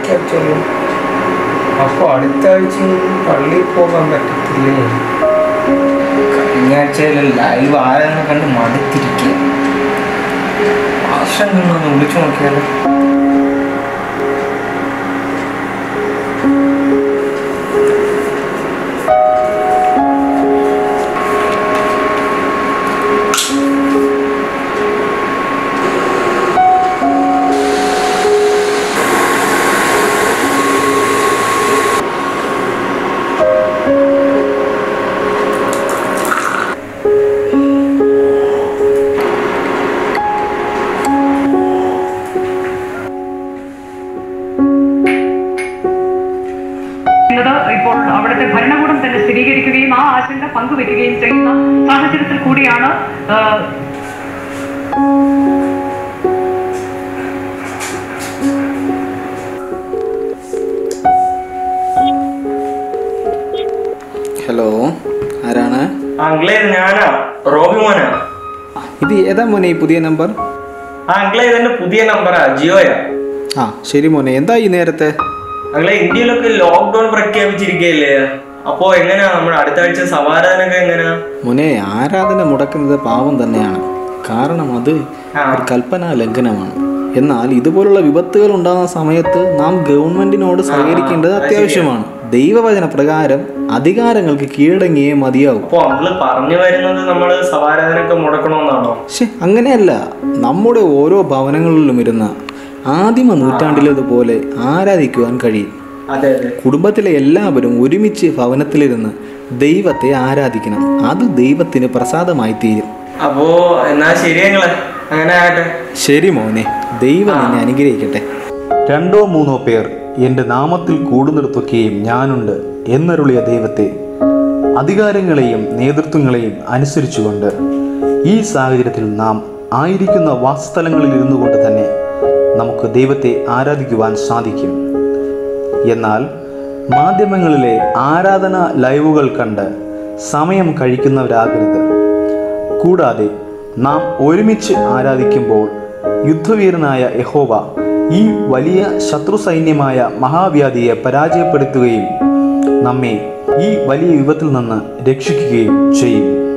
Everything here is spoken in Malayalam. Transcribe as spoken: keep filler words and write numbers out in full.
പ്രഖ്യാപിച്ചല്ലോ. അപ്പോൾ അടുത്ത ആഴ്ച പള്ളിയിൽ പോകാൻ പറ്റത്തില്ലേ? കഴിഞ്ഞ ആഴ്ചയിൽ ലൈവ് ആരെന്ന് കണ്ട് മടുത്തിരിക്കുക. വർഷങ്ങളൊന്ന് വിളിച്ചു നോക്കിയാലോ. ഇപ്പോൾ അവിടുത്തെ ഭരണകൂടം തന്നെ സ്ഥിരീകരിക്കുകയും ആ ആശങ്ക പങ്കുവെക്കുകയും ചെയ്യുന്ന സാഹചര്യത്തിൽ കൂടിയാണ് ഹലോ, ആരാണ്? അങ്കിളേ, ഞാനാ റോബി മോനാ. ഇത് ഏതാ മോനെ ഈ പുതിയ നമ്പർ? ആ അങ്കിളേ, ഇതെന്റെ പുതിയ നമ്പറാ, ജിയോയാ. ആ ശരി മോനെ, എന്താ ഈ നേരത്തെ? അങ്ങളെ ഇന്ത്യയിലൊക്കെ ലോക്ക്ഡൌൺ പ്രഖ്യാപിച്ചിരിക്കുകയല്ലേ, അപ്പോ എങ്ങനെയാ നമ്മുടെ അടുത്ത ആഴ്ച സമാരാധനൊക്കെ എങ്ങനെയാ? മോനെ, ആരാധന മുടക്കുന്നത് പാവം തന്നെയാണ്. കാരണം അത് ഒരു കൽപ്പനാ ലംഘനമാണ്. എന്നാൽ ഇതുപോലുള്ള വിപത്തുകൾ ഉണ്ടാകുന്ന സമയത്ത് നാം ഗവൺമെന്റിനോട് സഹകരിക്കേണ്ടത് അത്യാവശ്യമാണ്. ദൈവവചന പ്രകാരം അധികാരങ്ങൾക്ക് കീഴടങ്ങിയേ മതിയാവും. അപ്പോ അങ്ങള് പറഞ്ഞു വരുന്നത് നമ്മള് സമാരാധനൊക്കെ മുടക്കണമെന്നാണോ? പക്ഷെ അങ്ങനെയല്ല. നമ്മുടെ ഓരോ ഭവനങ്ങളിലും ഇരുന്ന ആദിമ നൂറ്റാണ്ടിലേതുപോലെ ആരാധിക്കുവാൻ കഴിയും. കുടുംബത്തിലെ എല്ലാവരും ഒരുമിച്ച് ഭവനത്തിലിരുന്ന് ദൈവത്തെ ആരാധിക്കണം. അത് ദൈവത്തിന് പ്രസാദമായി തീരും. അപ്പോ എന്നാ ശരിയങ്ങളെ, അങ്ങനെ ആകട്ടെ. ശരി മോനെ, ദൈവം നിന്നെ അനുഗ്രഹിക്കട്ടെ. രണ്ടോ മൂന്നോ പേർ എൻ്റെ നാമത്തിൽ കൂടുന്നിടത്തൊക്കെയും ഞാനുണ്ട് എന്നരുളിയ ദൈവത്തെ അധികാരങ്ങളെയും നേതൃത്വങ്ങളെയും അനുസരിച്ചുകൊണ്ട് ഈ സാഹചര്യത്തിൽ നാം ആയിരിക്കുന്ന വാസസ്ഥലങ്ങളിൽ ഇരുന്നു കൊണ്ട് തന്നെ നമുക്ക് ദൈവത്തെ ആരാധിക്കുവാൻ സാധിക്കും. എന്നാൽ മാധ്യമങ്ങളിലെ ആരാധന ലൈവുകൾ കണ്ട് സമയം കഴിക്കുന്നവരാകരുത്. കൂടാതെ നാം ഒരുമിച്ച് ആരാധിക്കുമ്പോൾ യുദ്ധവീരനായ യഹോവ ഈ വലിയ ശത്രു സൈന്യമായ മഹാവ്യാധിയെ പരാജയപ്പെടുത്തുകയും നമ്മെ ഈ വലിയ വിപത്തിൽ നിന്ന് രക്ഷിക്കുകയും ചെയ്യും.